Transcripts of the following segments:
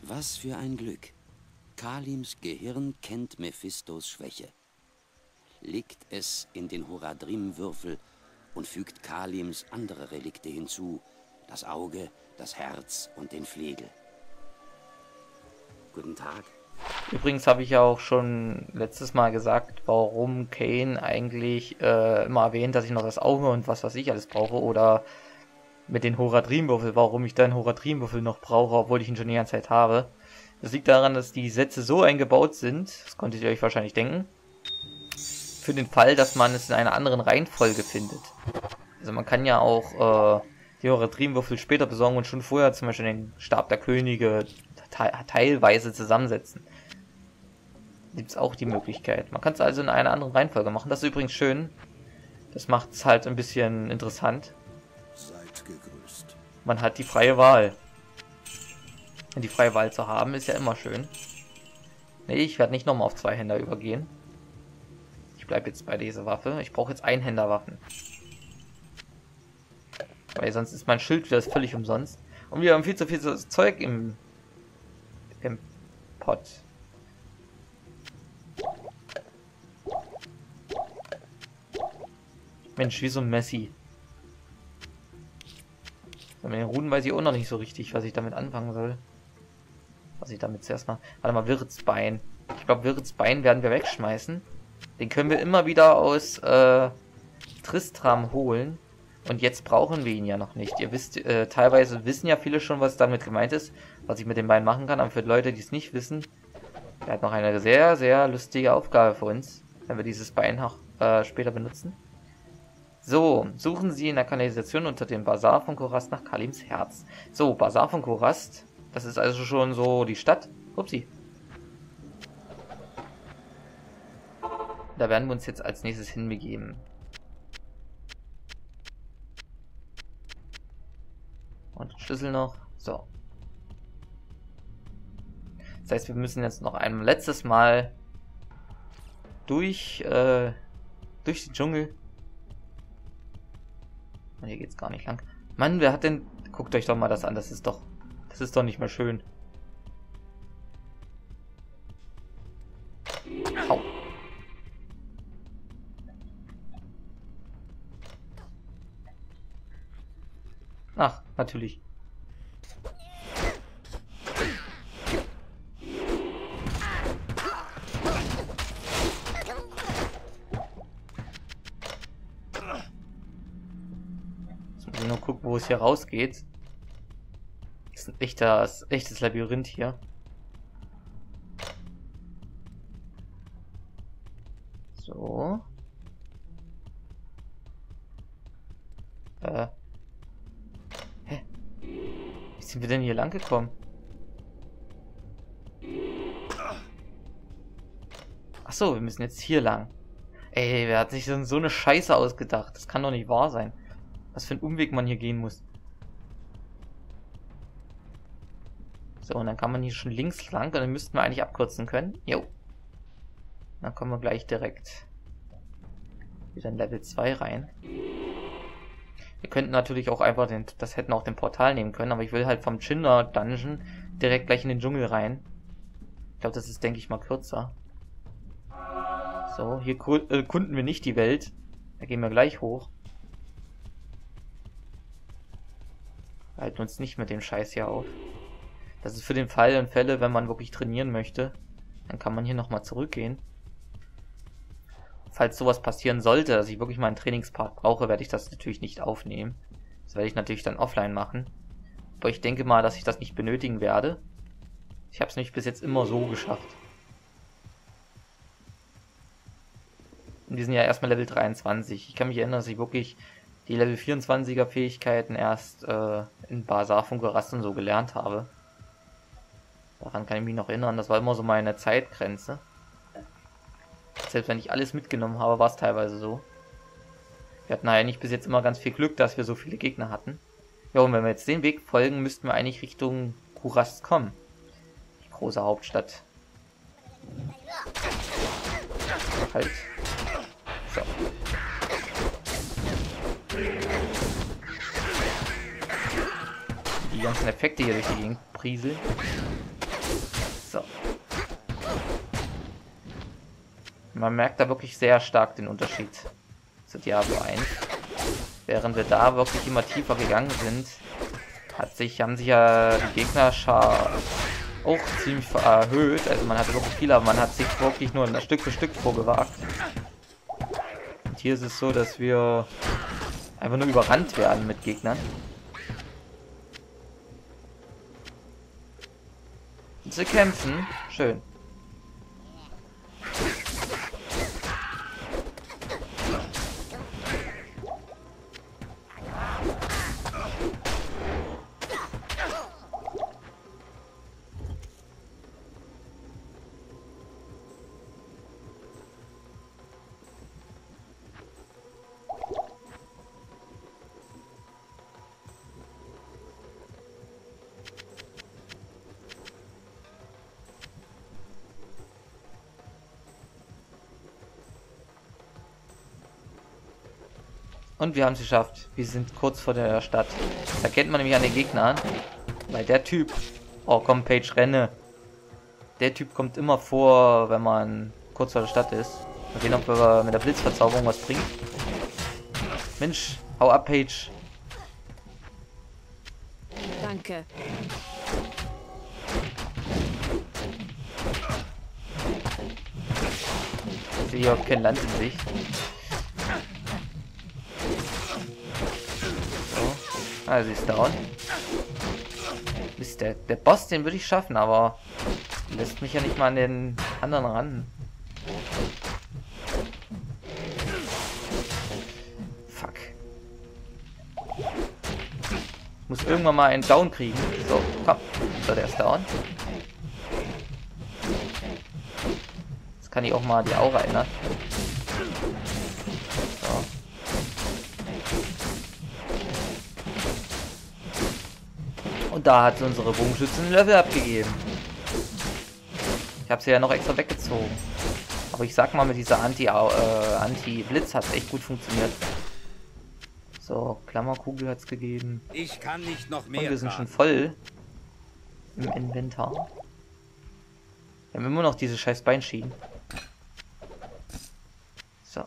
Was für ein Glück. Kalims Gehirn kennt Mephistos Schwäche. Legt es in den Horadrim-Würfel und fügt Kalims andere Relikte hinzu. Das Auge, das Herz und den Flegel. Guten Tag. Übrigens habe ich ja auch schon letztes Mal gesagt, warum Kane eigentlich immer erwähnt, dass ich noch das Auge und was weiß ich alles brauche. Oder mit den Horadrim-Würfel, warum ich dann Horadrim-Würfel noch brauche, obwohl ich ihn schon die ganze Zeit habe. Das liegt daran, dass die Sätze so eingebaut sind, das konntet ihr euch wahrscheinlich denken, für den Fall, dass man es in einer anderen Reihenfolge findet. Also man kann ja auch die Horadrim-Würfel später besorgen und schon vorher zum Beispiel den Stab der Könige teilweise zusammensetzen. Gibt es auch die Möglichkeit. Man kann es also in einer anderen Reihenfolge machen. Das ist übrigens schön. Das macht es halt ein bisschen interessant. Seid gegrüßt. Man hat die freie Wahl. Und die freie Wahl zu haben, ist ja immer schön. Nee, ich werde nicht nochmal auf Zweihänder übergehen. Ich bleibe jetzt bei dieser Waffe. Ich brauche jetzt Einhänderwaffen. Weil sonst ist mein Schild wieder völlig umsonst. Und wir haben viel zu viel Zeug im Pot. Mensch, wie so ein Messi. Mit den Runen weiß ich auch noch nicht so richtig, was ich damit anfangen soll. Was ich damit zuerst mal... Warte mal, Wirtsbein. Ich glaube, Wirtsbein werden wir wegschmeißen. Den können wir immer wieder aus Tristram holen. Und jetzt brauchen wir ihn ja noch nicht. Ihr wisst, teilweise wissen ja viele schon, was damit gemeint ist. Was ich mit dem Bein machen kann. Aber für Leute, die es nicht wissen, der hat noch eine sehr, sehr lustige Aufgabe für uns. Wenn wir dieses Bein auch später benutzen. So, suchen Sie in der Kanalisation unter dem Bazar von Korast nach Kalims Herz. So, Bazar von Korast. Das ist also schon so die Stadt. Upsi. Da werden wir uns jetzt als nächstes hinbegeben. Und den Schlüssel noch. So. Das heißt, wir müssen jetzt noch ein letztes Mal durch den Dschungel. Und hier geht's gar nicht lang. Mann, wer hat denn... Guckt euch doch mal das an, das ist doch nicht mehr schön. Au. Ach, natürlich. Jetzt muss ich nur gucken, wo es hier rausgeht. Das ist ein echtes Labyrinth hier. So. Hä? Wie sind wir denn hier lang gekommen? Ach so, wir müssen jetzt hier lang. Ey, wer hat sich denn so eine Scheiße ausgedacht? Das kann doch nicht wahr sein. Was für ein Umweg man hier gehen muss. So, und dann kann man hier schon links lang. Und dann müssten wir eigentlich abkürzen können. Jo. Dann kommen wir gleich direkt wieder in Level 2 rein. Wir könnten natürlich auch einfach das hätten auch den Portal nehmen können, aber ich will halt vom Chinder Dungeon direkt gleich in den Dschungel rein. Ich glaube, das ist, denke ich mal, kürzer. So, hier erkunden wir nicht die Welt. Da gehen wir gleich hoch. Wir halten uns nicht mit dem Scheiß hier auf. Das ist für den Fall und Fälle, wenn man wirklich trainieren möchte. Dann kann man hier nochmal zurückgehen. Falls sowas passieren sollte, dass ich wirklich mal einen Trainingspart brauche, werde ich das natürlich nicht aufnehmen. Das werde ich natürlich dann offline machen. Aber ich denke mal, dass ich das nicht benötigen werde. Ich habe es nämlich bis jetzt immer so geschafft. Und wir sind ja erstmal Level 23. Ich kann mich erinnern, dass ich wirklich die Level 24er Fähigkeiten erst in Bazar von Korast und so gelernt habe. Daran kann ich mich noch erinnern. Das war immer so meine Zeitgrenze. Selbst wenn ich alles mitgenommen habe, war es teilweise so. Wir hatten eigentlich bis jetzt immer ganz viel Glück, dass wir so viele Gegner hatten. Ja, und wenn wir jetzt den Weg folgen, müssten wir eigentlich Richtung Korast kommen. Die große Hauptstadt. Halt. So. Die ganzen Effekte hier durch die Gegend prieseln. So. Man merkt da wirklich sehr stark den Unterschied zu Diablo 1. Während wir da wirklich immer tiefer gegangen sind, haben sich ja die Gegnerschar auch ziemlich erhöht. Also man hatte wirklich viel, aber man hat sich wirklich nur Stück für Stück vorgewagt. Und hier ist es so, dass wir einfach nur überrannt werden mit Gegnern. Und sie kämpfen. Schön. Und wir haben es geschafft. Wir sind kurz vor der Stadt. Das erkennt man nämlich an den Gegnern. Weil der Typ... Oh komm, Paige, renne. Der Typ kommt immer vor, wenn man kurz vor der Stadt ist. Mal sehen, ob wir mit der Blitzverzauberung was bringt. Mensch, hau ab, Paige. Danke. Ich sehe überhaupt kein Land in Sicht. So. Ah, sie ist down. Mist, der Boss, den würde ich schaffen, aber lässt mich ja nicht mal an den anderen ran. Fuck. Muss irgendwann mal einen Down kriegen. So, komm. So, der ist down. Jetzt kann ich auch mal die Aura ändern. So. Und da hat unsere Bogenschützin ein Level abgegeben. Ich habe sie ja noch extra weggezogen. Aber ich sag mal, mit dieser Anti-Blitz hat es echt gut funktioniert. So, Klammerkugel hat es gegeben. Ich kann nicht noch mehr. Und wir sind schon voll im Inventar. Wir haben immer noch diese scheiß Beinschienen. So.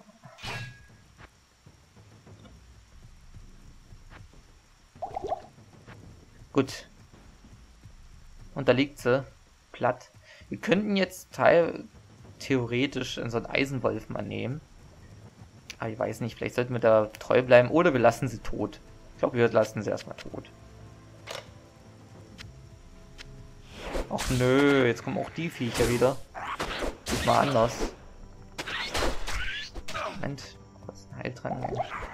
Gut. Und da liegt sie. Platt. Wir könnten jetzt theoretisch so einen Eisenwolf mal nehmen. Aber ich weiß nicht, vielleicht sollten wir da treu bleiben oder wir lassen sie tot. Ich glaube, wir lassen sie erstmal tot. Ach nö, jetzt kommen auch die Viecher wieder. Sieht mal anders. Moment, kurz ein Heiltrank.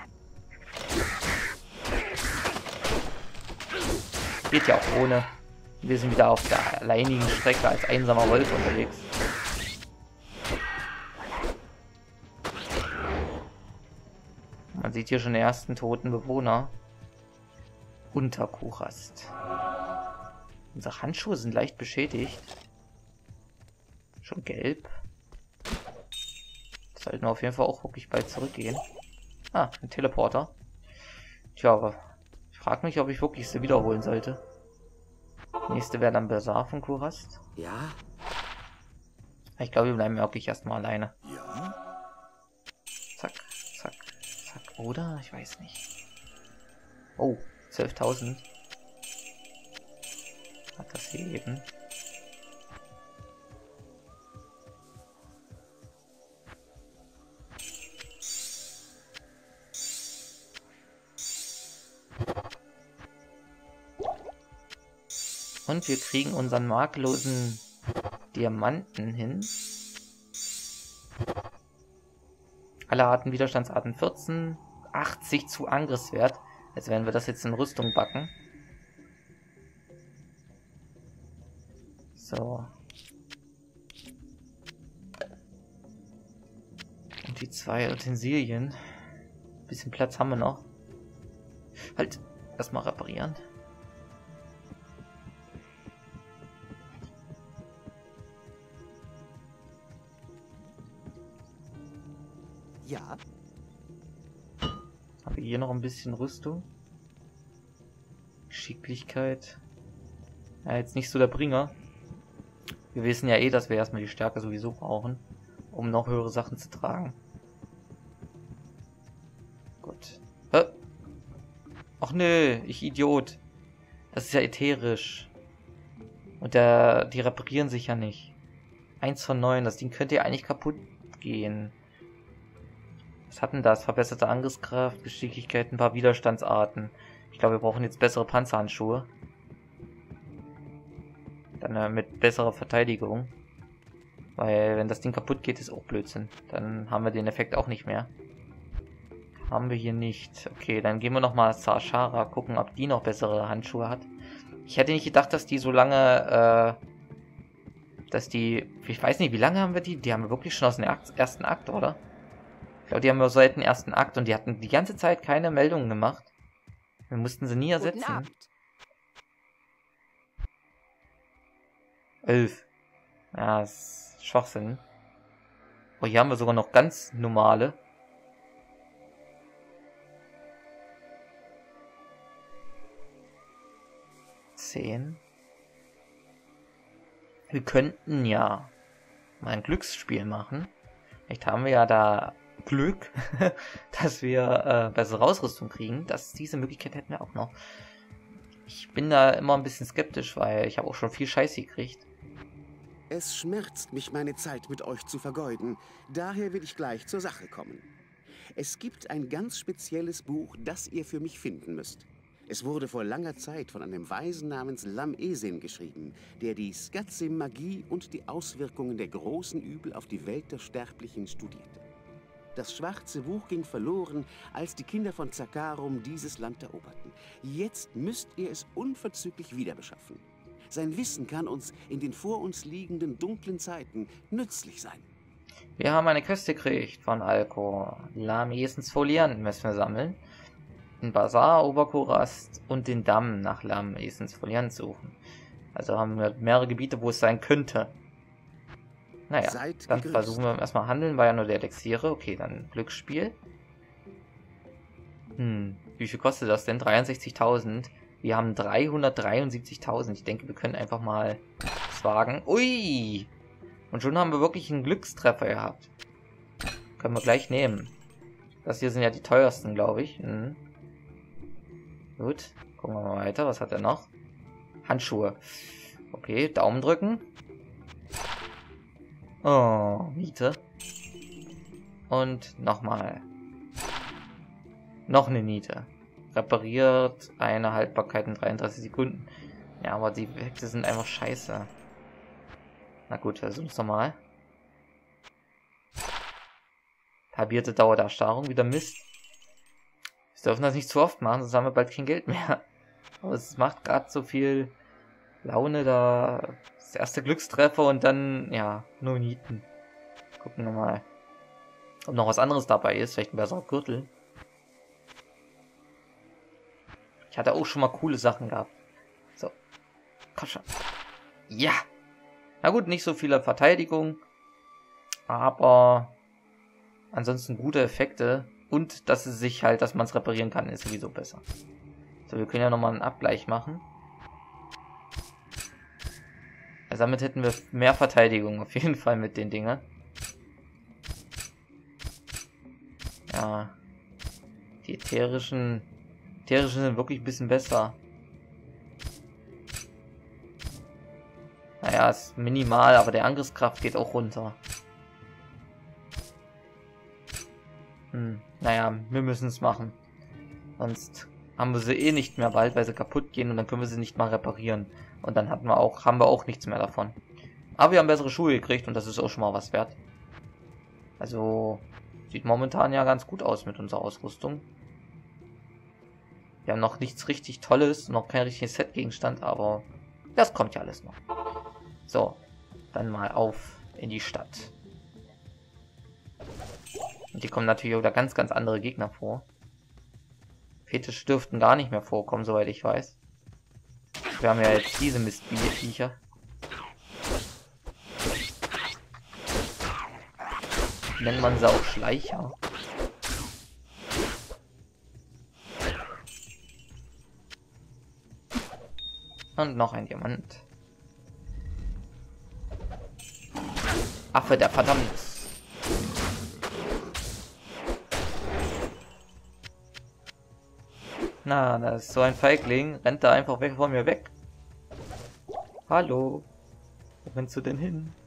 Geht ja auch ohne. Wir sind wieder auf der alleinigen Strecke als einsamer Wolf unterwegs. Man sieht hier schon den ersten toten Bewohner. Unter Kurast. Unsere Handschuhe sind leicht beschädigt. Schon gelb. Sollten wir auf jeden Fall auch wirklich bald zurückgehen. Ah, ein Teleporter. Tja, aber ich frage mich, ob ich wirklich sie wiederholen sollte. Nächste wäre dann Bazaar von Kurast. Ja? Ich glaube, wir bleiben wirklich erstmal alleine. Ja? Zack, zack, zack. Oder? Ich weiß nicht. Oh, 12.000. Hat das hier eben. Und wir kriegen unseren makellosen Diamanten hin. Alle Arten Widerstandsarten 14, 80 zu Angriffswert. Jetzt werden wir das jetzt in Rüstung backen. So. Und die 2 Utensilien. Bisschen Platz haben wir noch. Halt, erstmal reparieren. Ja. Habe hier noch ein bisschen Rüstung. Geschicklichkeit. Ja, jetzt nicht so der Bringer. Wir wissen ja eh, dass wir erstmal die Stärke sowieso brauchen, um noch höhere Sachen zu tragen. Gut. Ach nö, ich Idiot. Das ist ja ätherisch. Und die reparieren sich ja nicht. 1 von 9, das Ding könnte ja eigentlich kaputt gehen. Was hat denn das? Verbesserte Angriffskraft, Geschicklichkeit, ein paar Widerstandsarten. Ich glaube, wir brauchen jetzt bessere Panzerhandschuhe. Dann mit besserer Verteidigung. Weil wenn das Ding kaputt geht, ist auch Blödsinn. Dann haben wir den Effekt auch nicht mehr. Haben wir hier nicht. Okay, dann gehen wir nochmal zu Ashara, gucken, ob die noch bessere Handschuhe hat. Ich hätte nicht gedacht, dass die so lange, ich weiß nicht, wie lange haben wir die? Die haben wir wirklich schon aus dem ersten Akt, oder? Ich glaube, die haben wir seit dem ersten Akt und die hatten die ganze Zeit keine Meldungen gemacht. Wir mussten sie nie ersetzen. 11. Ja, das ist Schwachsinn. Oh, hier haben wir sogar noch ganz normale. 10. Wir könnten ja mal ein Glücksspiel machen. Vielleicht haben wir ja da Glück, dass wir bessere Ausrüstung kriegen. Diese Möglichkeit hätten wir auch noch. Ich bin da immer ein bisschen skeptisch, weil ich habe auch schon viel Scheiße gekriegt. Es schmerzt mich, meine Zeit mit euch zu vergeuden. Daher will ich gleich zur Sache kommen. Es gibt ein ganz spezielles Buch, das ihr für mich finden müsst. Es wurde vor langer Zeit von einem Weisen namens Lam Esin geschrieben, der die Skatsim-Magie und die Auswirkungen der großen Übel auf die Welt der Sterblichen studierte. Das schwarze Buch ging verloren, als die Kinder von Zakarum dieses Land eroberten. Jetzt müsst ihr es unverzüglich wiederbeschaffen. Sein Wissen kann uns in den vor uns liegenden dunklen Zeiten nützlich sein. Wir haben eine Quest gekriegt von Alko. Lam Esins Folianten müssen wir sammeln. Den Bazar, Oberkorast und den Damm nach Lam Esins Foliant suchen. Also haben wir mehrere Gebiete, wo es sein könnte. Naja, dann versuchen wir erstmal handeln, war ja nur der Elixiere. Okay, dann Glücksspiel. Wie viel kostet das denn? 63.000. Wir haben 373.000. Ich denke, wir können einfach mal das wagen. Ui! Und schon haben wir wirklich einen Glückstreffer gehabt. Können wir gleich nehmen. Das hier sind ja die teuersten, glaube ich. Gut, gucken wir mal weiter. Was hat er noch? Handschuhe. Okay, Daumen drücken. Oh, Miete. Und nochmal. Noch eine Niete. Repariert eine Haltbarkeit in 33 Sekunden. Ja, aber die Effekte sind einfach scheiße. Na gut, versuchen es nochmal. Halbierte Dauer der Erstarrung, wieder Mist. Wir dürfen das nicht zu oft machen, sonst haben wir bald kein Geld mehr. Aber es macht gerade so viel Laune, da das erste Glückstreffer und dann, ja, nur Nieten. Gucken wir mal, ob noch was anderes dabei ist, vielleicht ein besserer Gürtel. Ich hatte auch schon mal coole Sachen gehabt. So, komm schon. Ja! Na gut, nicht so viele Verteidigung, aber ansonsten gute Effekte und dass man es reparieren kann, ist sowieso besser. So, wir können ja nochmal einen Abgleich machen. Also damit hätten wir mehr Verteidigung auf jeden Fall mit den Dingen. Ja, die ätherischen sind wirklich ein bisschen besser. Naja, ist minimal, aber der Angriffskraft geht auch runter. Naja, wir müssen es machen. Sonst haben wir sie eh nicht mehr bald, weil sie kaputt gehen und dann können wir sie nicht mal reparieren. Und dann haben wir auch nichts mehr davon. Aber wir haben bessere Schuhe gekriegt und das ist auch schon mal was wert. Also sieht momentan ja ganz gut aus mit unserer Ausrüstung. Wir haben noch nichts richtig Tolles, noch kein richtiges Set-Gegenstand, aber das kommt ja alles noch. So, dann mal auf in die Stadt. Und hier kommen natürlich wieder ganz, ganz andere Gegner vor. Fetisch dürften gar nicht mehr vorkommen, soweit ich weiß. Wir haben ja jetzt diese Mistviecher. Nennt man sie auch Schleicher. Und noch ein Diamant. Affe, der verdammt. Na, das ist so ein Feigling. Rennt da einfach weg von mir weg. Hallo. Wo rennst du denn hin?